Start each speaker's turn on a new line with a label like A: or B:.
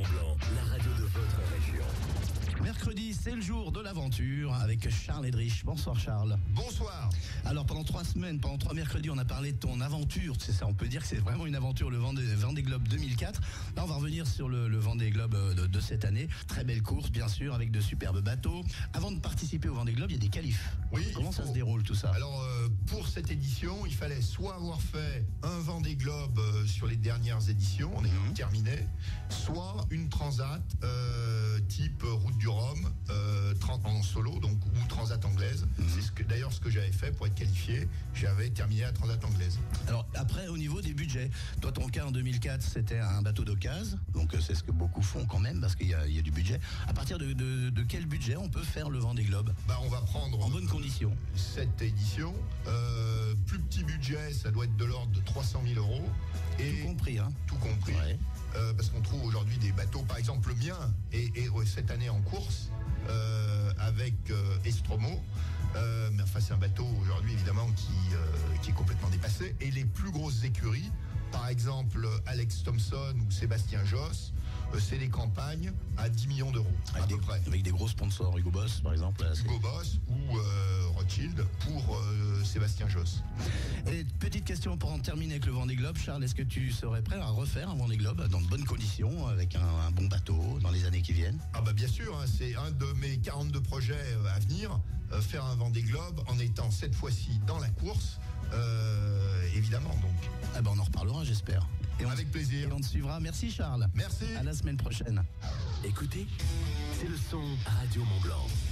A: Mont-Blanc, la radio de votre région.
B: Mercredi, c'est le jour de l'aventure avec Charles Edrich. Bonsoir Charles.
C: Bonsoir.
B: Alors pendant 3 mercredis, on a parlé de ton aventure. C'est ça, on peut dire que c'est vraiment une aventure, le Vendée Globe 2004. Là, on va revenir sur le Vendée Globe de cette année. Très belle course, bien sûr, avec de superbes bateaux. Avant de participer au Vendée Globe, il y a des qualifs.
C: Oui.
B: Comment ça se déroule tout ça?
C: Alors, pour cette édition, il fallait soit avoir fait un Vendée Globe sur les dernières éditions, on est terminé, soit une transat type Route du Rhum, en solo, donc ou transat anglaise. C'est d'ailleurs ce que j'avais fait pour être qualifié. J'avais terminé la transat anglaise.
B: Alors après, au niveau des budgets, toi ton cas en 2004, c'était un bateau d'occasion, donc c'est ce que beaucoup font quand même parce qu'il y a du budget. À partir de quel budget on peut faire le Vendée Globe?
C: On va prendre
B: en bonne condition
C: cette édition. Plus petit budget, ça doit être de l'ordre de 300 000 euros.
B: Et tout compris, hein?
C: Tout compris.
B: Ouais.
C: Parce qu'on trouve aujourd'hui des bateaux, par exemple le mien est cette année en course avec Estromo. Mais enfin, c'est un bateau aujourd'hui évidemment qui est complètement dépassé. Et les plus grosses écuries, par exemple Alex Thompson ou Sébastien Josse, c'est des campagnes à 10 millions d'euros à peu près.
B: Avec des gros sponsors, Hugo Boss par exemple.
C: Hugo Boss ou Rothschild pour Sébastien Josse.
B: Et petite question pour en terminer avec le Vendée Globe, Charles, est-ce que tu serais prêt à refaire un Vendée Globe dans de bonnes conditions, avec un bon bateau dans les années qui viennent?
C: Bien sûr, hein, c'est un de mes 42 projets à venir, faire un Vendée Globe en étant cette fois-ci dans la course, évidemment donc.
B: On en reparlera, j'espère.
C: Avec plaisir.
B: Et on te suivra. Merci Charles.
C: Merci.
B: À la semaine prochaine.
A: Écoutez, c'est le son Radio Mont-Blanc.